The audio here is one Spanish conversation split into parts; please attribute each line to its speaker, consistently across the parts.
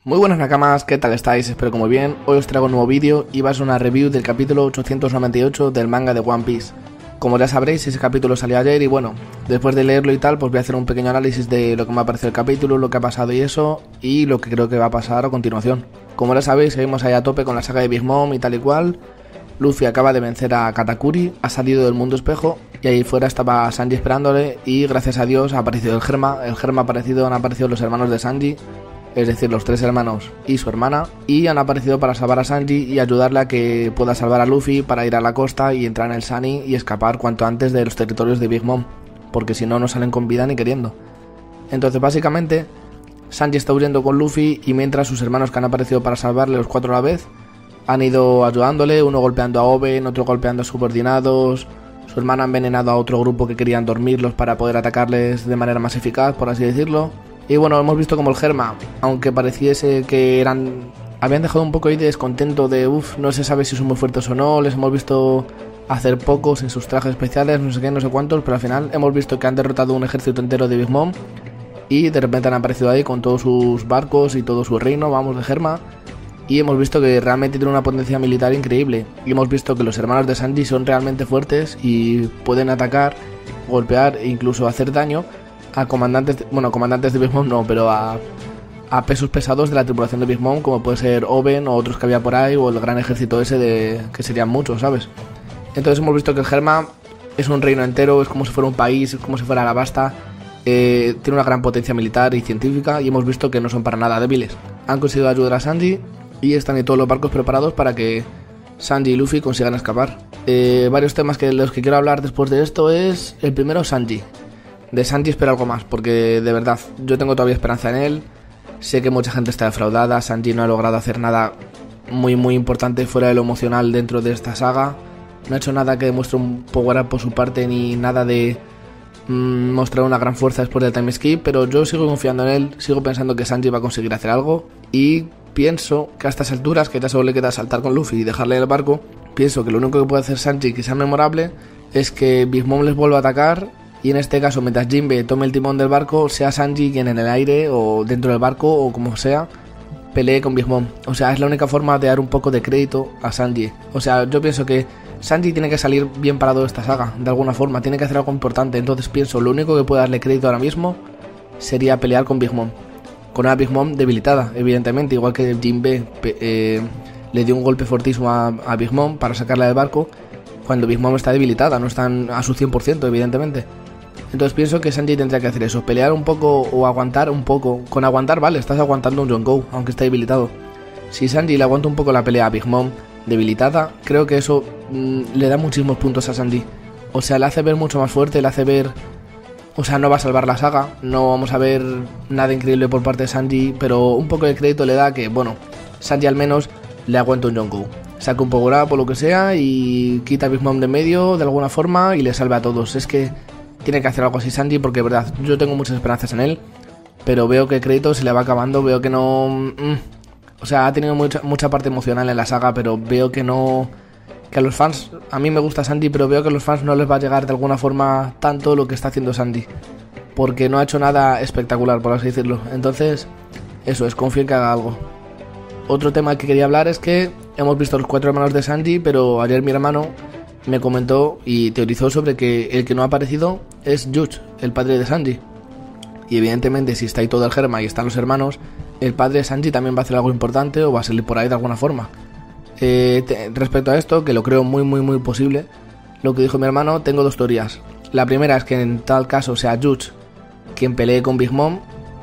Speaker 1: Muy buenas nakamas, ¿qué tal estáis? Espero que muy bien. Hoy os traigo un nuevo vídeo y va a ser una review del capítulo 898 del manga de One Piece. Como ya sabréis, ese capítulo salió ayer y bueno, después de leerlo y tal, pues voy a hacer un pequeño análisis de lo que me ha parecido el capítulo, lo que ha pasado y eso, y lo que creo que va a pasar a continuación. Como ya sabéis, seguimos ahí a tope con la saga de Big Mom y tal y cual. Luffy acaba de vencer a Katakuri, ha salido del mundo espejo y ahí fuera estaba Sanji esperándole y gracias a Dios ha aparecido el Germa. El Germa han aparecido los hermanos de Sanji, es decir, los tres hermanos y su hermana, y han aparecido para salvar a Sanji y ayudarle a que pueda salvar a Luffy para ir a la costa y entrar en el Sunny y escapar cuanto antes de los territorios de Big Mom, porque si no, no salen con vida ni queriendo. Entonces, básicamente, Sanji está huyendo con Luffy y mientras sus hermanos que han aparecido para salvarle, los cuatro a la vez, han ido ayudándole, uno golpeando a Oben, otro golpeando a subordinados. Su hermana ha envenenado a otro grupo que querían dormirlos para poder atacarles de manera más eficaz, por así decirlo. Y bueno, hemos visto como el Germa, aunque pareciese que habían dejado un poco ahí de descontento de no se sabe si son muy fuertes o no, les hemos visto hacer pocos en sus trajes especiales, no sé qué, no sé cuántos, pero al final hemos visto que han derrotado un ejército entero de Big Mom y de repente han aparecido ahí con todos sus barcos y todo su reino, vamos, de Germa. Y hemos visto que realmente tiene una potencia militar increíble. Y hemos visto que los hermanos de Sanji son realmente fuertes y pueden atacar, golpear e incluso hacer daño a comandantes de Big Mom no, pero a pesos pesados de la tripulación de Big Mom, como puede ser Oben o otros que había por ahí, o el gran ejército ese que serían muchos, ¿sabes? Entonces hemos visto que el Germa es un reino entero, es como si fuera un país, es como si fuera Alabasta. Tiene una gran potencia militar y científica y hemos visto que no son para nada débiles. Han conseguido ayudar a Sanji y están en todos los barcos preparados para que Sanji y Luffy consigan escapar. Varios temas de los que quiero hablar después de esto es el primero, Sanji. De Sanji espero algo más, porque de verdad yo tengo todavía esperanza en él. Sé que mucha gente está defraudada, Sanji no ha logrado hacer nada muy importante fuera de lo emocional dentro de esta saga. No ha hecho nada que demuestre un power up por su parte, ni nada de mostrar una gran fuerza después del time skip, pero yo sigo confiando en él, sigo pensando que Sanji va a conseguir hacer algo y pienso que a estas alturas, que ya solo le queda saltar con Luffy y dejarle el barco, pienso que lo único que puede hacer Sanji que sea memorable es que Big Mom les vuelva a atacar y en este caso, mientras Jinbe tome el timón del barco, sea Sanji quien en el aire o dentro del barco o como sea, pelee con Big Mom. O sea, es la única forma de dar un poco de crédito a Sanji. O sea, yo pienso que Sanji tiene que salir bien parado de esta saga, de alguna forma, tiene que hacer algo importante. Entonces pienso, lo único que puede darle crédito ahora mismo sería pelear con Big Mom. Con una Big Mom debilitada, evidentemente, igual que Jinbe le dio un golpe fortísimo a Big Mom para sacarla del barco, cuando Big Mom está debilitada, no están a su 100%, evidentemente. Entonces pienso que Sanji tendría que hacer eso, pelear un poco o aguantar un poco. Con aguantar, vale, estás aguantando un Yonkou, aunque está debilitado. Si Sanji le aguanta un poco la pelea a Big Mom debilitada, creo que eso le da muchísimos puntos a Sanji. O sea, le hace ver mucho más fuerte, le hace ver... O sea, no va a salvar la saga, no vamos a ver nada increíble por parte de Sanji, pero un poco de crédito le da que, bueno, Sanji al menos le aguanta un Yonkou. Saca un power up o lo que sea y quita a Big Mom de medio de alguna forma y le salve a todos. Es que tiene que hacer algo así Sanji porque, de verdad, yo tengo muchas esperanzas en él, pero veo que el crédito se le va acabando, veo que no... O sea, ha tenido mucha parte emocional en la saga, pero veo que no... Que a los fans, a mí me gusta Sanji, pero veo que a los fans no les va a llegar de alguna forma tanto lo que está haciendo Sanji, porque no ha hecho nada espectacular, por así decirlo. Entonces, eso es, confío en que haga algo. Otro tema que quería hablar es que hemos visto los cuatro hermanos de Sanji, pero ayer mi hermano me comentó y teorizó sobre que el que no ha aparecido es Yuch, el padre de Sanji. Y evidentemente, si está ahí todo el Germa y están los hermanos, el padre de Sanji también va a hacer algo importante o va a salir por ahí de alguna forma. Respecto a esto, que lo creo muy posible, lo que dijo mi hermano, tengo dos teorías. La primera es que en tal caso sea Yuch quien pelee con Big Mom,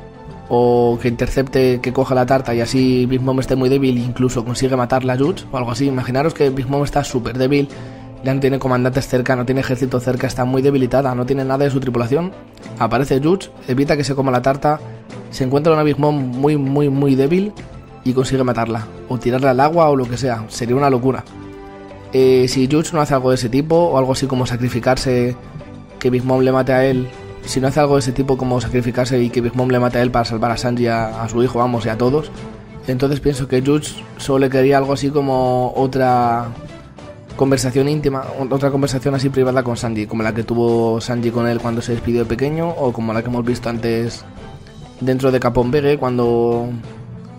Speaker 1: o que intercepte, que coja la tarta y así Big Mom esté muy débil e incluso consigue matarla a Yuch o algo así. Imaginaros que Big Mom está súper débil, ya no tiene comandantes cerca, no tiene ejército cerca, está muy debilitada, no tiene nada de su tripulación. Aparece Yuch, evita que se coma la tarta, se encuentra una Big Mom muy débil y consigue matarla, o tirarla al agua o lo que sea, sería una locura. Si Yuch no hace algo de ese tipo, o algo así como sacrificarse, que Big Mom le mate a él, si no hace algo de ese tipo como sacrificarse y que Big Mom le mate a él para salvar a Sanji, a su hijo, vamos, y a todos, entonces pienso que Yuch solo le quería algo así como otra conversación íntima, otra conversación así privada con Sanji, como la que tuvo Sanji con él cuando se despidió de pequeño, o como la que hemos visto antes dentro de Capón Vege, cuando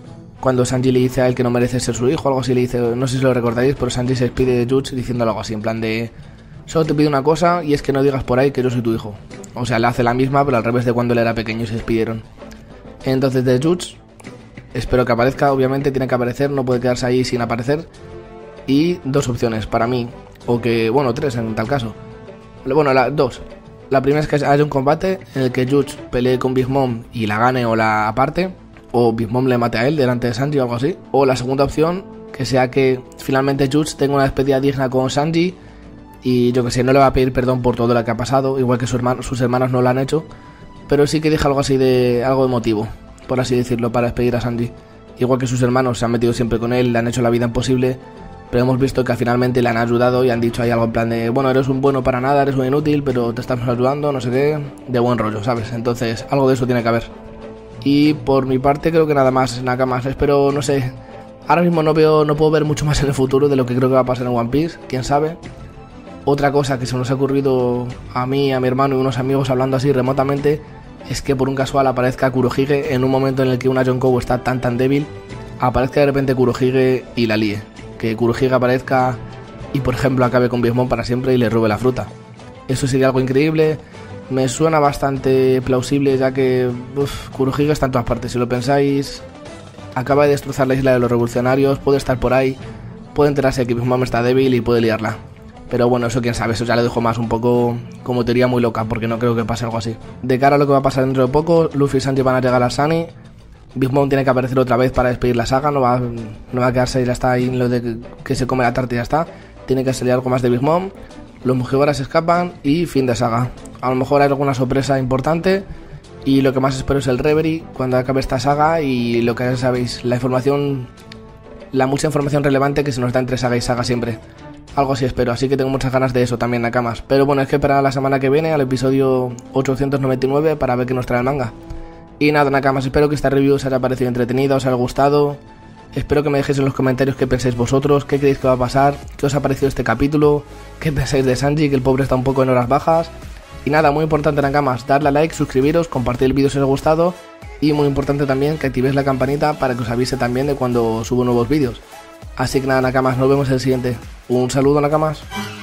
Speaker 1: cuando Sanji le dice a él que no merece ser su hijo, algo así le dice, no sé si lo recordaréis, pero Sanji se despide de Judge diciendo algo así, en plan de, solo te pido una cosa y es que no digas por ahí que yo soy tu hijo. O sea, le hace la misma, pero al revés de cuando él era pequeño y se despidieron. Entonces de Judge, espero que aparezca, obviamente tiene que aparecer, no puede quedarse ahí sin aparecer. Y dos opciones para mí, o que, bueno, tres en tal caso. Bueno, dos. La primera es que haya un combate en el que Judge pelee con Big Mom y la gane o la aparte, o Big Mom le mate a él delante de Sanji o algo así. O la segunda opción, que sea que finalmente Judge tenga una despedida digna con Sanji y yo que sé, no le va a pedir perdón por todo lo que ha pasado, igual que sus hermanos no lo han hecho, pero sí que deja algo así de algo emotivo, por así decirlo, para despedir a Sanji. Igual que sus hermanos se han metido siempre con él, le han hecho la vida imposible, pero hemos visto que finalmente le han ayudado y han dicho ahí algo en plan de, bueno, eres un bueno para nada, eres un inútil, pero te estamos ayudando, no sé qué, de buen rollo, ¿sabes? Entonces, algo de eso tiene que haber. Y por mi parte creo que nada más, espero, no sé, ahora mismo no puedo ver mucho más en el futuro de lo que creo que va a pasar en One Piece, quién sabe. Otra cosa que se nos ha ocurrido a mí, a mi hermano y unos amigos hablando así remotamente, es que por un casual aparezca Kurohige en un momento en el que una Yonkou está tan débil, aparezca de repente Kurohige y la líe. Que Kurohige aparezca y por ejemplo acabe con Big Mom para siempre y le robe la fruta. Eso sería algo increíble. Me suena bastante plausible, ya que Kurohige está en todas partes. Si lo pensáis, acaba de destrozar la isla de los revolucionarios, puede estar por ahí, puede enterarse de que Big Mom está débil y puede liarla. Pero bueno, eso quién sabe, eso ya lo dejo más un poco como teoría muy loca, porque no creo que pase algo así. De cara a lo que va a pasar dentro de poco, Luffy y Sanji van a llegar a Sunny. Big Mom tiene que aparecer otra vez para despedir la saga, no va a quedarse, ya está ahí en lo de que se come la tarta y ya está. Tiene que salir algo más de Big Mom. Los Mugiwaras escapan y fin de saga. A lo mejor hay alguna sorpresa importante y lo que más espero es el Reverie cuando acabe esta saga y lo que ya sabéis, la mucha información relevante que se nos da entre saga y saga siempre. Algo así espero, así que tengo muchas ganas de eso también, Nakamas. Pero bueno, es que para la semana que viene, al episodio 899, para ver qué nos trae el manga. Y nada, Nakamas, espero que esta review os haya parecido entretenida, os haya gustado. Espero que me dejéis en los comentarios qué pensáis vosotros, qué creéis que va a pasar, qué os ha parecido este capítulo, qué pensáis de Sanji, que el pobre está un poco en horas bajas. Y nada, muy importante, Nakamas, darle a like, suscribiros, compartir el vídeo si os ha gustado. Y muy importante también que activéis la campanita para que os avise también de cuando subo nuevos vídeos. Así que nada, Nakamas, nos vemos en el siguiente. Un saludo, Nakamas.